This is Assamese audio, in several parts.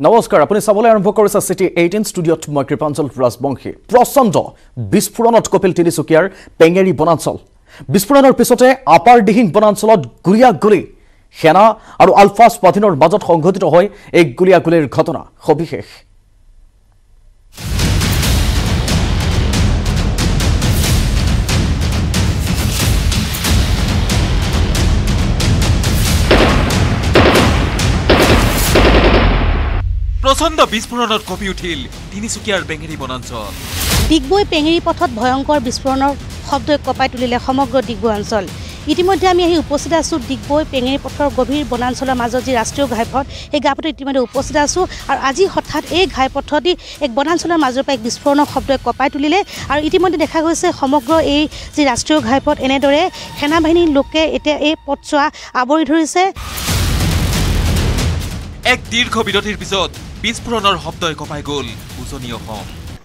নমস্কাৰ আপুনি চাবলৈ আৰম্ভ কৰিছে সিটি 18 ষ্টুডিঅ'ত মই কৃপাঞ্চল ৰাজবংশী প্ৰচণ্ড বিস্ফোৰণত কপিল তিনিচুকীয়াৰ পেঙেৰি বনাঞ্চল বিস্ফোৰণৰ পিছতে আপাৰ দিহিং বনাঞ্চলত গুলিয়াগুলি সেনা আৰু আলফা স্বাধীনৰ মাজত সংঘটিত হয় এক গুলিয়াগুলিৰ ঘটনা সবিশেষ প্ৰচণ্ড বিস্ফোৰণত কঁপি উঠিল তিনিচুকীয়াৰ পেঙেৰি বনাঞ্চল ডিগবৈ পেঙেৰি পথত ভয়ংকৰ বিস্ফোৰণৰ শব্দই কঁপাই তুলিলে সমগ্ৰ ডিগবৈ অঞ্চল ইতিমধ্যে আমি আহি উপস্থিত আছোঁ ডিগবৈ পেঙেৰি পথৰ গভীৰ বনাঞ্চলৰ মাজত যি ৰাষ্ট্ৰীয় ঘাইপথ এই ঘাইপথত ইতিমধ্যে উপস্থিত আছোঁ আৰু আজি হঠাৎ এই ঘাইপথেদি এক বনাঞ্চলৰ মাজৰ পৰা এক বিস্ফোৰণৰ শব্দই কঁপাই তুলিলে আৰু ইতিমধ্যে দেখা গৈছে সমগ্ৰ এই যি ৰাষ্ট্ৰীয় ঘাইপথ এনেদৰে সেনাবাহিনীৰ লোকে এতিয়া এই পথছোৱা আৱৰি ধৰিছে এক দীৰ্ঘ বিৰতিৰ পিছত বিস্ফোৰণৰ শব্দই কঁপাই গ'ল উজনি অসম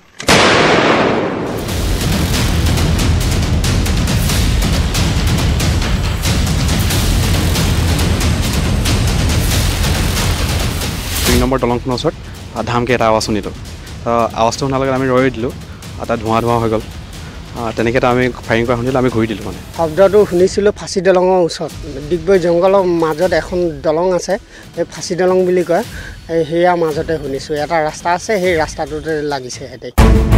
নম্বৰ দলংখনৰ ওচৰত ধামকৈ এটা আৱাজ শুনিলোঁ আৱাজটো শুনাৰ লগত আমি ৰৈ দিলোঁ এটা ধোঁৱা হৈ গ'ল তেনেকৈ আমি ফায়াৰিং কৰা শুনিলোঁ আমি ঘূৰি দিলোঁ মানে শব্দটো শুনিছিলোঁ ফাঁচী দলঙৰ ওচৰত ডিগবৈ জংঘলৰ মাজত এখন দলং আছে এই ফাঁচী দলং বুলি কয় সেয়া মাজতে শুনিছোঁ এটা ৰাস্তা আছে সেই ৰাস্তাটোতে লাগিছে হেঁতে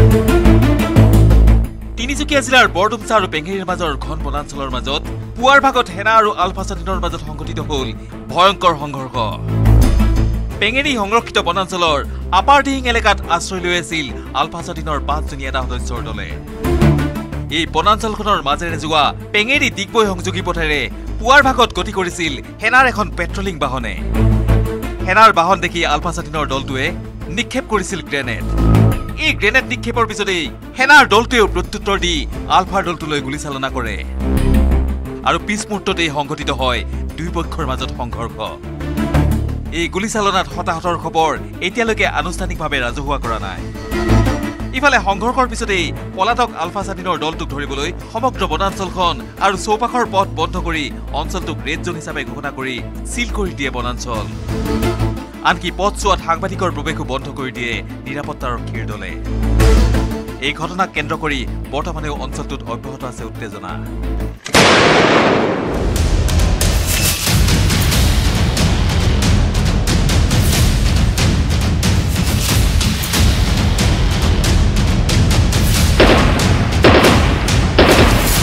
তিনিচুকীয়া জিলাৰ বৰডুমচা আৰু পেঙেৰিৰ মাজৰ ঘন বনাঞ্চলৰ মাজত পুৱাৰ ভাগত সেনা আৰু আলফা স্বাধীনৰ মাজত সংঘটিত হ'ল ভয়ংকৰ সংঘৰ্ষ পেঙেৰি সংৰক্ষিত বনাঞ্চলৰ আপাৰ দিহিং এলেকাত আশ্ৰয় লৈ আছিল আলফা স্বাধীনৰ 5জনীয়া এটা সদস্যৰ দলে এই বনাঞ্চলখনৰ মাজেৰে যোৱা পেঙেৰি ডিগবৈ সংযোগী পথেৰে পুৱাৰ ভাগত গতি কৰিছিল সেনাৰ এখন পেট্ৰলিং বাহনে সেনাৰ বাহন দেখি আলফা স্বাধীনৰ দলটোৱে নিক্ষেপ কৰিছিল গ্ৰেনেড এই গ্ৰেনেড নিক্ষেপৰ পিছতেই সেনাৰ দলটোৱেও প্ৰত্যুত্তৰ দি আলফাৰ দলটোলৈ গুলীচালনা কৰে আৰু পিছ মুহূৰ্ততেই সংঘটিত হয় দুই পক্ষৰ মাজত সংঘৰ্ষ এই গুলীচালনাত হতাহতৰ খবৰ এতিয়ালৈকে আনুষ্ঠানিকভাৱে ৰাজহুৱা কৰা নাই ইফালে সংঘৰ্ষৰ পিছতেই পলাতক আলফা স্বাধীনৰ দলটোক ধৰিবলৈ সমগ্ৰ বনাঞ্চলখন আৰু চৌপাশৰ পথ বন্ধ কৰি অঞ্চলটোক ৰেড জোন হিচাপে ঘোষণা কৰি চিল কৰি দিয়ে বনাঞ্চল আনকি পথছোৱাত সাংবাদিকৰ প্ৰৱেশো বন্ধ কৰি দিয়ে নিৰাপত্তাৰক্ষীৰ দলে এই ঘটনাক কেন্দ্ৰ কৰি বৰ্তমানেও অঞ্চলটোত অব্যাহত আছে উত্তেজনা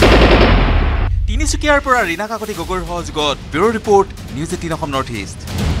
তিনিচুকীয়াৰ পৰা ৰীনা কাকতি গগৈৰ সহযোগত bureau report news 18 Assam north east